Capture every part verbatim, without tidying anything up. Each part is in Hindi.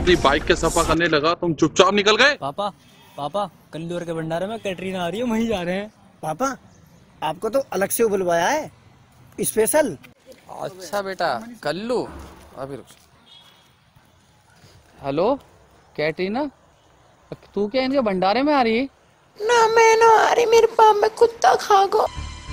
अपनी बाइक के सफा करने लगा, तुम चुपचाप निकल गए। पापा पापा कल्लूर के भंडारे में कैटरीना आ रही है, वहीं जा रहे हैं। पापा आपको तो अलग से बुलवाया है, स्पेशल। अच्छा बेटा कल्लू, अभी रुक। हेलो कैटरीना, तू क्या इनके भंडारे में आ रही है? ना मैं ना आ रही, मेरे पाप में कुत्ता खा गो।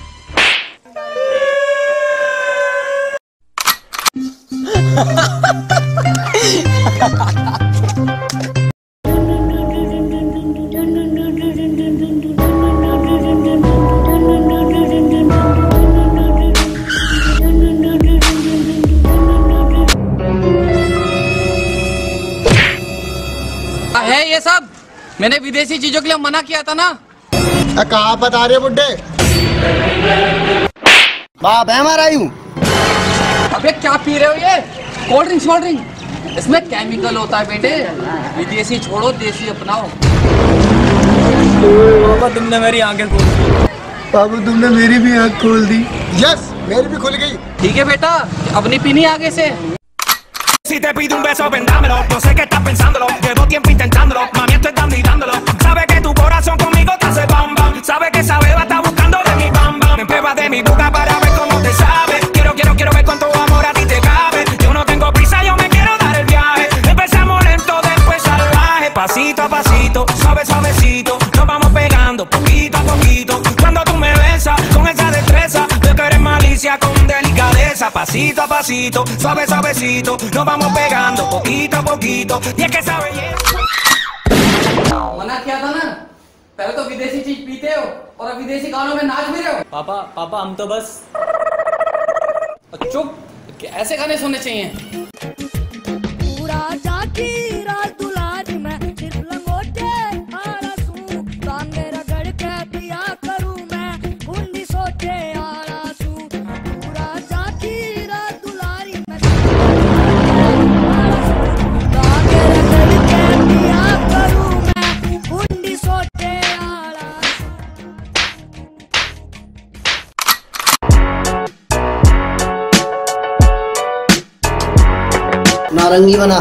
है ये सब, मैंने विदेशी चीजों के लिए मना किया था ना। कहाँ बता रहे बुड्ढे? बाप है हमारा यूं। अबे क्या पी रहे हो ये? कोल्ड ड्रिंक कोल्ड ड्रिंक, इसमें केमिकल होता है बेटे। विदेशी छोड़ो, देसी अपनाओ। पापा तुमने मेरी आंखें खोल दी। पापा तुमने मेरी भी आँख खोल दी। यस मेरी भी खुल गई। ठीक है बेटा, अपनी पीनी आगे से। Si te pido un beso, ven dámelo. Yo sé que estás pensándolo, llevo tiempo intentándolo. Mami, esto es dando y dándolo. Sabe que tu corazón conmigo te hace bam bam. Sabe que esa beba está buscando de mi bam bam. Me pruebas de mi boca para ver cómo te sabe. Quiero, quiero, quiero ver cuánto amor a ti te cabe. Yo no tengo prisa, yo me quiero dar el viaje. Empezamos lento, después salvaje. Pasito a pasito, suave, suavecito. Nos vamos pegando poquito a poquito. Cuando tú me besas con esa destreza, veo que eres malicia con delicadeza. Pasito a pasito, suave, suavecito. Nos vamos pegando poquito a poquito. Y es que esa belleza. मना किया था ना, पहले तो विदेशी चीज पीते हो और अब विदेशी गानों में नाच भी रहे हो। पापा पापा हम तो बस। चुप, ऐसे गाने सुनने चाहिए। पूरा जाती रात दुलारी में सिर्फ लंगोटे आरा सू, तांगे रगड़ के पिया करूं मैं, कुंडी सोचे आरा सू। पूरा जाती रात दुलारी में तांगे रगड़ के पिया करूं मैं, कुंडी सोचे आरा सू। नारंगी बना।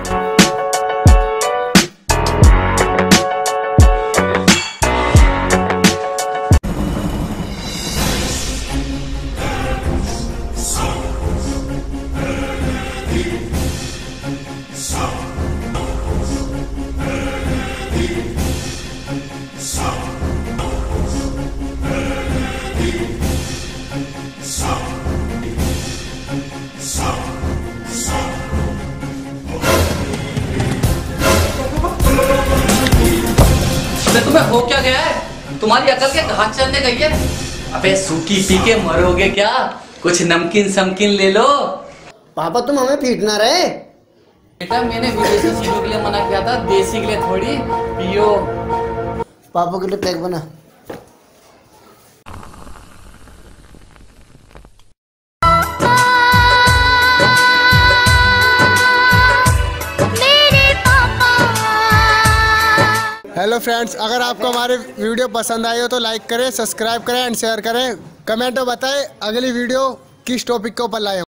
तुम्हें हो क्या गया है? तुम्हारी अकल के घाट चलने गई है। अबे सूखी पी के मरोगे क्या? कुछ नमकीन समकीन ले लो। पापा तुम हमें पीटना रहे। बेटा मैंने विदेशी चीजों के लिए मना किया था, देसी के लिए थोड़ी। पियो। पापा के लिए पैक बना। हेलो फ्रेंड्स, अगर आपको हमारे वीडियो पसंद आई हो तो लाइक करें, सब्सक्राइब करें एंड शेयर करें। कमेंट में बताएं अगली वीडियो किस टॉपिक के ऊपर लाएं।